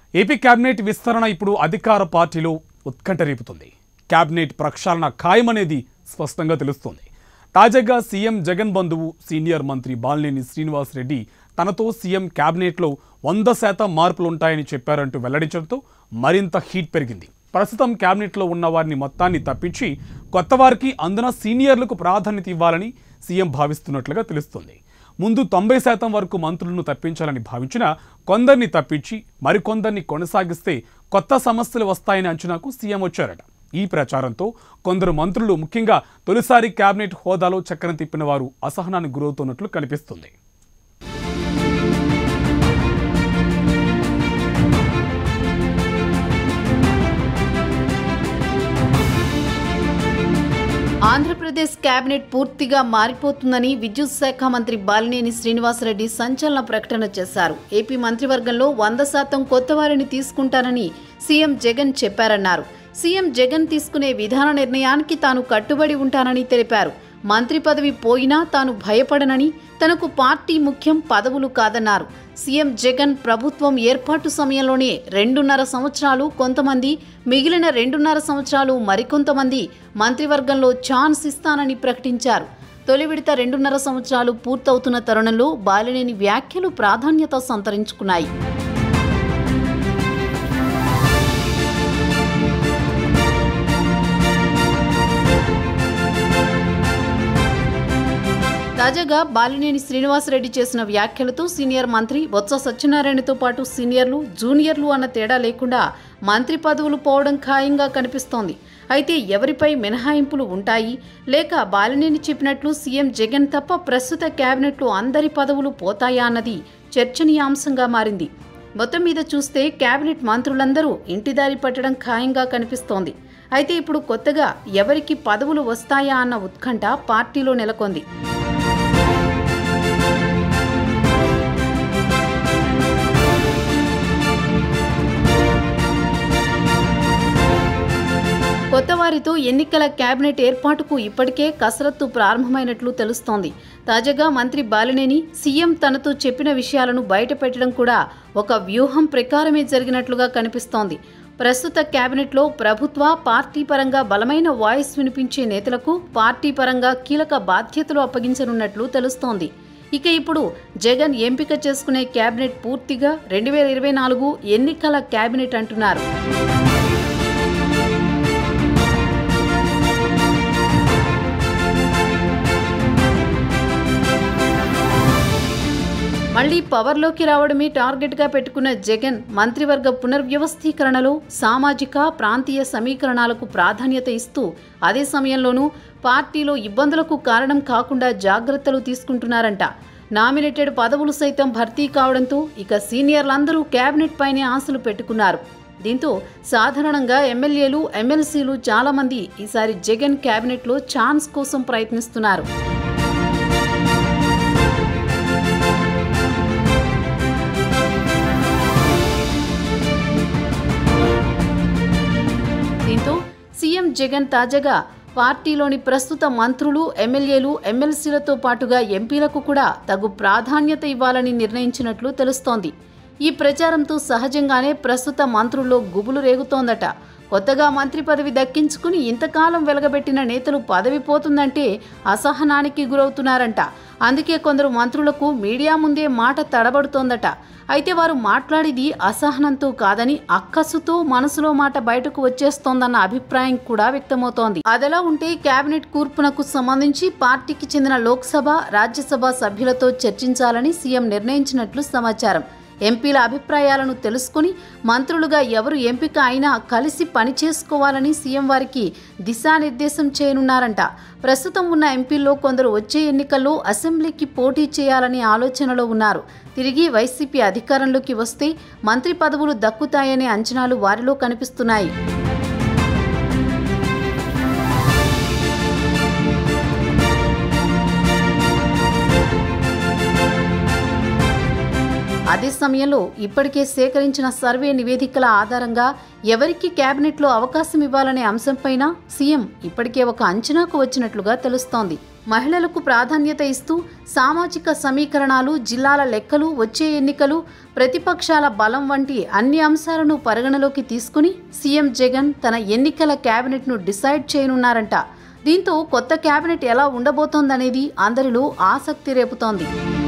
AP cabinet విస్తరణ ఇప్పుడు అధికార పార్టీలో ఉత్కంఠ రేపుతుంది. కేబినెట్ ప్రక్షాళన ఖాయమనేది స్పష్టంగా తెలుస్తోంది. తాజాగా సీఎం జగన్ బంధువు సీనియర్ మంత్రి బాలినేని శ్రీనివాస్ రెడ్డి తనతో సీఎం కేబినెట్లో 100% మార్పులుంటాయని చెప్పారంటూ వెల్లడించడంతో మరింత హీట్ పెరిగింది. ప్రస్తుతం కేబినెట్లో ఉన్న వారిని మొత్తాన్ని తప్పించి కొత్త వారికి అందున సీనియర్లకు ప్రాధాన్యత ఇవ్వాలని సీఎం భావిస్తున్నట్లుగా తెలుస్తోంది. ముందు 90% వరకు మంత్రులను తప్పించాలని భావించిన కొందరిని తప్పించి మరికొందరిని కొనసాగిస్తే కొత్త సమస్యలు వస్తాయని అంచనాకు సీఎం వచ్చారట. ఈ ప్రచారంతో కొందరు మంత్రులు ముఖ్యంగా తొలిసారి కేబినెట్ హోదాలో చక్రం తిప్పిన వారు అసహనానికి గురవుతున్నట్లు కనిపిస్తుంది. ఆంధ్రప్రదేశ్ కేబినెట్ పూర్తిగా మారిపోతుందని విద్యుత్ శాఖ మంత్రి బాలినేని శ్రీనివాస్ రెడ్డి సంచలన ప్రకటన చేశారు. ఏపీ మంత్రివర్గంలో 100% కొత్త వారిని తీసుకుంటానని సీఎం జగన్ చెప్పారన్నారు. సీఎం జగన్ తీసుకునే విధాన నిర్ణయానికి తాను కట్టుబడి ఉంటానని తెలిపారు. మంత్రి పదవి పోయినా తాను భయపడనని, తనకు పార్టీ ముఖ్యం పదవులు కాదన్నారు. సీఎం జగన్ ప్రభుత్వం ఏర్పాటు సమయంలోనే 2.5 సంవత్సరాలు కొంతమంది, మిగిలిన 2.5 సంవత్సరాలు మరికొంతమంది మంత్రివర్గంలో ఛాన్స్ ఇస్తానని ప్రకటించారు. తొలి విడత 2.5 సంవత్సరాలు పూర్తవుతున్న తరుణంలో బాలినేని వ్యాఖ్యలు ప్రాధాన్యత సంతరించుకున్నాయి. తాజాగా బాలినేని శ్రీనివాసరెడ్డి చేసిన వ్యాఖ్యలతో సీనియర్ మంత్రి బొత్స సత్యనారాయణతో పాటు సీనియర్లు, జూనియర్లు అన్న తేడా లేకుండా మంత్రి పదవులు పోవడం ఖాయంగా కనిపిస్తోంది. అయితే ఎవరిపై మినహాయింపులు ఉంటాయి, లేక బాలినేని చెప్పినట్లు సీఎం జగన్ తప్ప ప్రస్తుత కేబినెట్లో అందరి పదవులు పోతాయా అన్నది చర్చనీయాంశంగా మారింది. మొత్తం మీద చూస్తే కేబినెట్ మంత్రులందరూ ఇంటిదారి పట్టడం ఖాయంగా కనిపిస్తోంది. అయితే ఇప్పుడు కొత్తగా ఎవరికి పదవులు వస్తాయా అన్న ఉత్కంఠ పార్టీలో నెలకొంది. కొత్తవారితో ఎన్నికల కేబినెట్ ఏర్పాటుకు ఇప్పటికే కసరత్తు ప్రారంభమైనట్లు తెలుస్తోంది. తాజాగా మంత్రి బాలినేని సీఎం తనతో చెప్పిన విషయాలను బయటపెట్టడం కూడా ఒక వ్యూహం ప్రకారమే జరిగినట్లుగా కనిపిస్తోంది. ప్రస్తుత కేబినెట్లో ప్రభుత్వ, పార్టీ పరంగా బలమైన వాయిస్ వినిపించే నేతలకు పార్టీ పరంగా కీలక బాధ్యతలు అప్పగించనున్నట్లు తెలుస్తోంది. ఇక ఇప్పుడు జగన్ ఎంపిక చేసుకునే కేబినెట్ పూర్తిగా 2024 ఎన్నికల కేబినెట్ అంటున్నారు. మళ్లీ పవర్లోకి రావడమే టార్గెట్గా పెట్టుకున్న జగన్ మంత్రివర్గ పునర్వ్యవస్థీకరణలో సామాజిక, ప్రాంతీయ సమీకరణాలకు ప్రాధాన్యత ఇస్తూ అదే సమయంలోనూ పార్టీలో ఇబ్బందులకు కారణం కాకుండా జాగ్రత్తలు తీసుకుంటున్నారంట. నామినేటెడ్ పదవులు సైతం భర్తీ కావడంతో ఇక సీనియర్లందరూ కేబినెట్ పైనే ఆశలు పెట్టుకున్నారు. దీంతో సాధారణంగా ఎమ్మెల్యేలు, ఎమ్మెల్సీలు చాలామంది ఈసారి జగన్ కేబినెట్లో ఛాన్స్ కోసం ప్రయత్నిస్తున్నారు. దీంతో సీఎం జగన్ తాజాగా పార్టీలోని ప్రస్తుత మంత్రులు, ఎమ్మెల్యేలు, ఎమ్మెల్సీలతో పాటుగా ఎంపీలకు కూడా తగు ప్రాధాన్యత ఇవ్వాలని నిర్ణయించినట్లు తెలుస్తోంది. ఈ ప్రచారంతో సహజంగానే ప్రస్తుత మంత్రుల్లో గుబులు రేగుతోందట. కొత్తగా మంత్రి పదవి దక్కించుకుని ఇంతకాలం వెలగబెట్టిన నేతలు పదవి పోతుందంటే అసహనానికి గురవుతున్నారంట. అందుకే కొందరు మంత్రులకు మీడియా ముందే మాట తడబడుతోందట. అయితే వారు మాట్లాడేది అసహనంతో కాదని అక్కసుతో మనసులో మాట బయటకు వచ్చేస్తోందన్న అభిప్రాయం కూడా వ్యక్తమవుతోంది. అదలా ఉంటే కేబినెట్ కూర్పునకు సంబంధించి పార్టీకి చెందిన లోక్సభ, రాజ్యసభ సభ్యులతో చర్చించాలని సీఎం నిర్ణయించినట్లు సమాచారం. ఎంపీల అభిప్రాయాలను తెలుసుకుని మంత్రులుగా ఎవరు ఎంపిక అయినా కలిసి పనిచేసుకోవాలని సీఎం వారికి దిశానిర్దేశం చేయనున్నారంట. ప్రస్తుతం ఉన్న ఎంపీల్లో కొందరు వచ్చే ఎన్నికల్లో అసెంబ్లీకి పోటీ చేయాలని ఆలోచనలో ఉన్నారు. తిరిగి వైసీపీ అధికారంలోకి వస్తే మంత్రి పదవులు దక్కుతాయనే అంచనాలు వారిలో కనిపిస్తున్నాయి. అదే సమయంలో ఇప్పటికే సేకరించిన సర్వే నివేదికల ఆధారంగా ఎవరికి కేబినెట్లో అవకాశం ఇవ్వాలనే అంశంపైన సీఎం ఇప్పటికే ఒక అంచనాకు వచ్చినట్లుగా తెలుస్తోంది. మహిళలకు ప్రాధాన్యత ఇస్తూ సామాజిక సమీకరణాలు, జిల్లాల లెక్కలు, వచ్చే ఎన్నికలు, ప్రతిపక్షాల బలం వంటి అన్ని అంశాలను పరిగణలోకి తీసుకుని సీఎం జగన్ తన ఎన్నికల కేబినెట్ను డిసైడ్ చేయనున్నారంట. దీంతో కొత్త కేబినెట్ ఎలా ఉండబోతోందనేది అందరిలో ఆసక్తి రేపుతోంది.